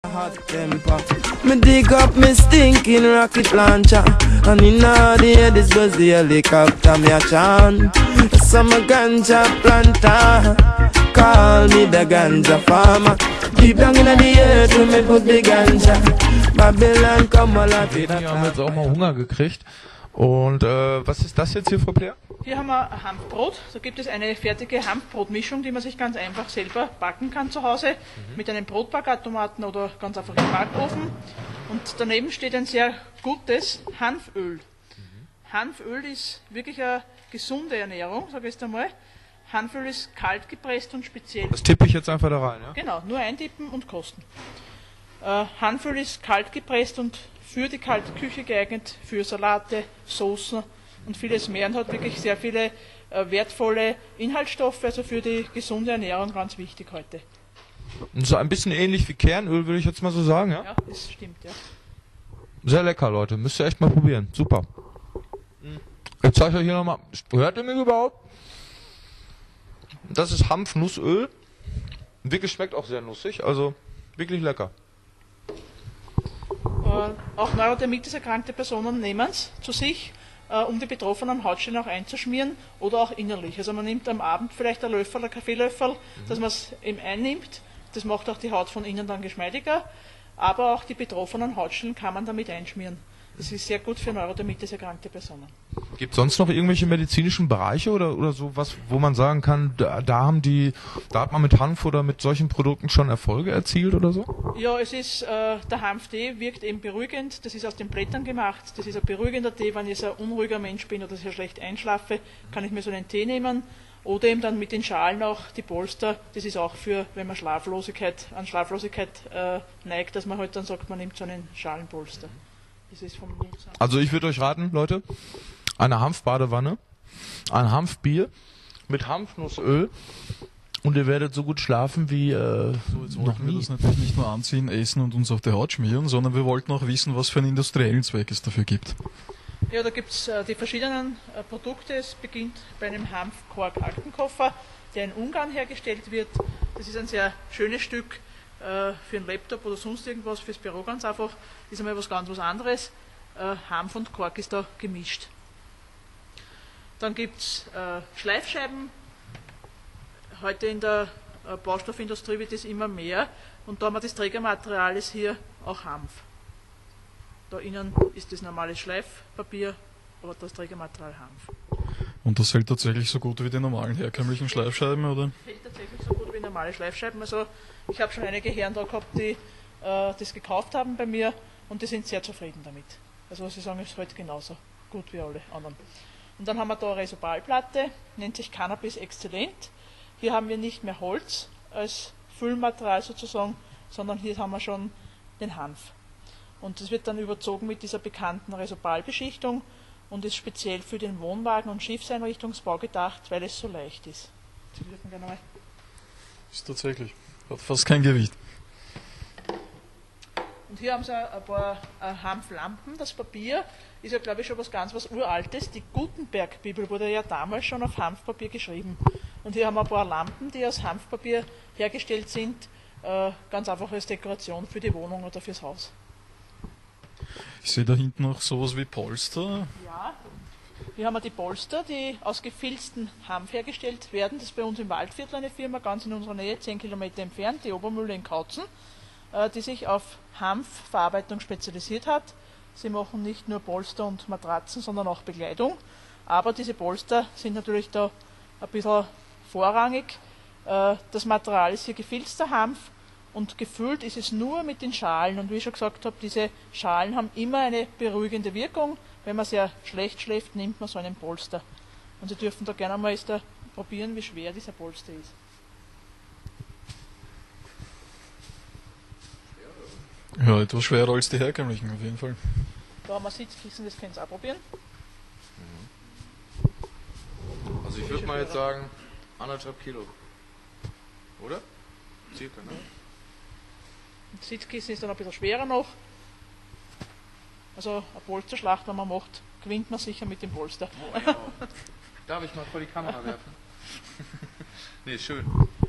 Hot temper. Me dig up me stinking rocket launcher, and in all the air this was the helicopter me a chant. Some ganja planter, call me the ganja farmer. Deep down in the earth we me put the ganja. Babylon come all at it. Wir haben jetzt auch mal Hunger gekriegt. Und was ist das jetzt hier für Player? Hier haben wir Hanfbrot. Da gibt es eine fertige Hanfbrotmischung, die man sich ganz einfach selber backen kann zu Hause. Mit einem Brotbackautomaten oder ganz einfach im Backofen. Und daneben steht ein sehr gutes Hanföl. Hanföl ist wirklich eine gesunde Ernährung, sage ich jetzt einmal. Hanföl ist kalt gepresst und speziell. Das tippe ich jetzt einfach da rein, ja? Genau, nur eintippen und kosten. Hanföl ist kalt gepresst und für die kalte Küche geeignet, für Salate, Soßen und vieles mehr und hat wirklich sehr viele wertvolle Inhaltsstoffe, also für die gesunde Ernährung ganz wichtig heute. Und so ein bisschen ähnlich wie Kernöl, würde ich jetzt mal so sagen, ja? Ja, das stimmt, ja. Sehr lecker, Leute. Müsst ihr echt mal probieren. Super. Ich zeige euch hier nochmal. Hört ihr mich überhaupt? Das ist Hanfnussöl. Wirklich schmeckt auch sehr nussig, also wirklich lecker. Auch Neurodermitis erkrankte Personen nehmen es zu sich, um die betroffenen Hautstellen auch einzuschmieren oder auch innerlich. Also man nimmt am Abend vielleicht einen Löffel, einen Kaffeelöffel, dass man es eben einnimmt. Das macht auch die Haut von innen dann geschmeidiger, aber auch die betroffenen Hautstellen kann man damit einschmieren. Das ist sehr gut für Neurodermitis erkrankte Personen. Gibt es sonst noch irgendwelche medizinischen Bereiche oder sowas, wo man sagen kann, da hat man mit Hanf oder mit solchen Produkten schon Erfolge erzielt oder so? Ja, es ist, der Hanftee wirkt eben beruhigend, das ist aus den Blättern gemacht, das ist ein beruhigender Tee, wenn ich so ein unruhiger Mensch bin oder sehr schlecht einschlafe, kann ich mir so einen Tee nehmen. Oder eben dann mit den Schalen auch die Polster, das ist auch für, wenn man an Schlaflosigkeit neigt, dass man halt dann sagt, man nimmt so einen Schalenpolster. Das ist vom Also ich würde euch raten, Leute, eine Hanfbadewanne, ein Hanfbier mit Hanfnussöl und ihr werdet so gut schlafen wie Jetzt wollten wir das natürlich nicht nur anziehen, essen und uns auf die Haut schmieren, sondern wir wollten auch wissen, was für einen industriellen Zweck es dafür gibt. Ja, da gibt es die verschiedenen Produkte. Es beginnt bei einem Hanfkork-Aktenkoffer, der in Ungarn hergestellt wird. Das ist ein sehr schönes Stück für einen Laptop oder sonst irgendwas, fürs Büro ganz einfach. Ist einmal was anderes. Hanf und Kork ist da gemischt. Dann gibt es Schleifscheiben. Heute in der Baustoffindustrie wird es immer mehr. Und da haben wir das Trägermaterial ist hier auch Hanf. Da innen ist das normale Schleifpapier, aber das Trägermaterial Hanf. Und das hält tatsächlich so gut wie die normalen herkömmlichen Schleifscheiben, oder? Hält tatsächlich so gut wie normale Schleifscheiben. Also ich habe schon einige Herren da gehabt, die das gekauft haben bei mir und die sind sehr zufrieden damit. Also sie sagen, es ist heute genauso gut wie alle anderen. Und dann haben wir da eine Resobalplatte, nennt sich Cannabis Exzellent. Hier haben wir nicht mehr Holz als Füllmaterial sozusagen, sondern hier haben wir schon den Hanf. Und das wird dann überzogen mit dieser bekannten Resobalbeschichtung und ist speziell für den Wohnwagen- und Schiffseinrichtungsbau gedacht, weil es so leicht ist. Sie dürfen gerne mal. Ist tatsächlich. Hat fast kein Gewicht. Und hier haben sie ein paar Hanflampen. Das Papier ist ja, glaube ich, schon was Uraltes. Die Gutenberg-Bibel wurde ja damals schon auf Hanfpapier geschrieben. Und hier haben wir ein paar Lampen, die aus Hanfpapier hergestellt sind, ganz einfach als Dekoration für die Wohnung oder fürs Haus. Ich sehe da hinten noch sowas wie Polster. Ja, hier haben wir die Polster, die aus gefilzten Hanf hergestellt werden. Das ist bei uns im Waldviertel eine Firma, ganz in unserer Nähe, 10 Kilometer entfernt, die Obermühle in Kautzen, die sich auf Hanfverarbeitung spezialisiert hat. Sie machen nicht nur Polster und Matratzen, sondern auch Bekleidung. Aber diese Polster sind natürlich da ein bisschen vorrangig. Das Material ist hier gefilzter Hanf. Und gefüllt ist es nur mit den Schalen. Und wie ich schon gesagt habe, diese Schalen haben immer eine beruhigende Wirkung. Wenn man sehr schlecht schläft, nimmt man so einen Polster. Und Sie dürfen da gerne mal probieren, wie schwer dieser Polster ist. Ja, etwas schwerer als die herkömmlichen auf jeden Fall. Da haben wir Sitzkissen, das können Sie auch probieren. Also ich würde mal jetzt sagen 1,5 Kilo. Oder? Circa, ne? Das Sitzkissen ist dann ein bisschen schwerer noch. Also eine Polsterschlacht, wenn man macht, gewinnt man sicher mit dem Polster. Oh, ja. Darf ich mal vor die Kamera werfen? Nee, schön.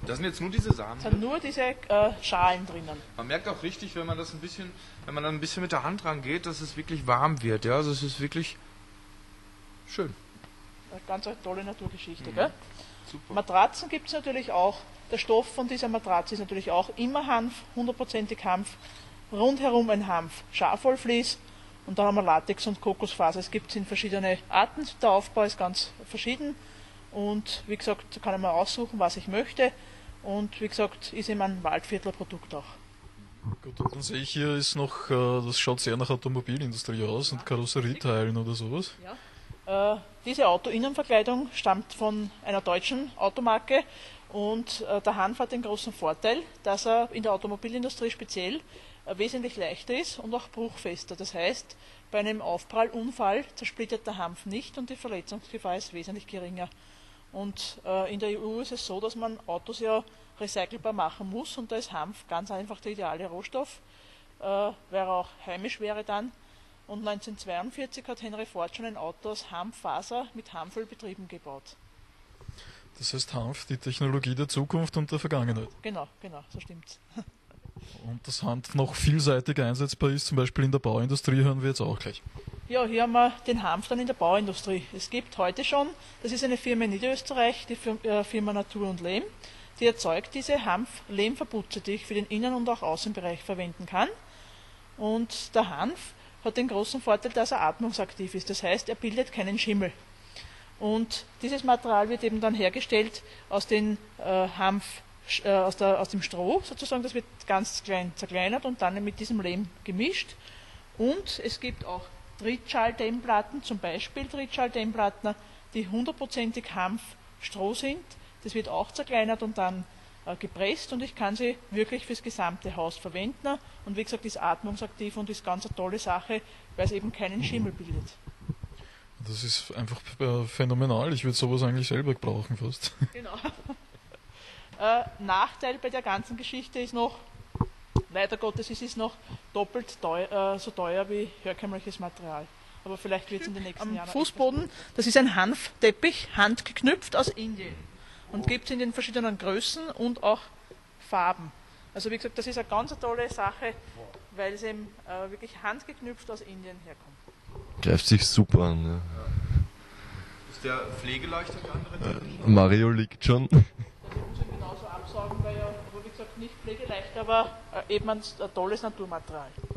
Da sind jetzt nur diese Samen Es sind drin. nur diese Schalen drinnen. Man merkt auch richtig, wenn man das wenn man dann ein bisschen mit der Hand rangeht, dass es wirklich warm wird. Ja, also es ist wirklich schön. Eine ganz eine tolle Naturgeschichte. Gell? Super. Matratzen gibt es natürlich auch. Der Stoff von dieser Matratze ist natürlich auch immer Hanf, 100%ig Hanf. Rundherum ein Hanf-Schafwollvlies. Und da haben wir Latex und Kokosfaser. Es gibt es in verschiedene Arten. Der Aufbau ist ganz verschieden. Und wie gesagt, da kann ich mir aussuchen, was ich möchte. Und wie gesagt, ist eben ein Waldviertler-Produkt auch. Gut, und dann sehe ich hier ist noch, das schaut sehr nach Automobilindustrie aus und Karosserieteilen oder sowas. Diese Autoinnenverkleidung stammt von einer deutschen Automarke und der Hanf hat den großen Vorteil, dass er in der Automobilindustrie speziell wesentlich leichter ist und auch bruchfester. Das heißt, bei einem Aufprallunfall zersplittert der Hanf nicht und die Verletzungsgefahr ist wesentlich geringer. Und in der EU ist es so, dass man Autos ja recycelbar machen muss und da ist Hanf ganz einfach der ideale Rohstoff, weil er auch heimisch wäre dann. Und 1942 hat Henry Ford schon ein Auto aus Hanffaser mit Hanföl betrieben gebaut. Das heißt Hanf, die Technologie der Zukunft und der Vergangenheit. Genau, so stimmt's. Und dass Hanf noch vielseitig einsetzbar ist, zum Beispiel in der Bauindustrie, hören wir jetzt auch gleich. Ja, hier haben wir den Hanf dann in der Bauindustrie. Es gibt heute schon, das ist eine Firma in Niederösterreich, die Firma Natur und Lehm, die erzeugt diese Hanf-Lehmverputze, die ich für den Innen- und auch Außenbereich verwenden kann. Und der Hanf hat den großen Vorteil, dass er atmungsaktiv ist. Das heißt, er bildet keinen Schimmel. Und dieses Material wird eben dann hergestellt aus dem aus dem Stroh sozusagen. Das wird ganz klein zerkleinert und dann mit diesem Lehm gemischt. Und es gibt auch Trittschall-Dämmplatten, zum Beispiel Trittschall-Dämmplatten, die 100%ig Hanfstroh sind. Das wird auch zerkleinert und dann gepresst und ich kann sie wirklich fürs gesamte Haus verwenden. Und wie gesagt, ist atmungsaktiv und ist ganz eine tolle Sache, weil es eben keinen Schimmel bildet. Das ist einfach phänomenal. Ich würde sowas eigentlich selber brauchen fast. Genau. Nachteil bei der ganzen Geschichte ist noch, leider Gottes, es ist noch doppelt so teuer wie herkömmliches Material. Aber vielleicht wird es in den nächsten Jahren. Am Fußboden, das ist ein Hanfteppich, handgeknüpft aus Indien. Und gibt es in den verschiedenen Größen und auch Farben. Also wie gesagt, das ist eine ganz tolle Sache, weil es eben wirklich handgeknüpft aus Indien herkommt. Greift sich super an. Ja. Ist der pflegeleichter wie andere? Mario liegt schon. Das muss ich genauso absaugen, weil ja, wie gesagt, nicht pflegeleicht, aber eben ein tolles Naturmaterial.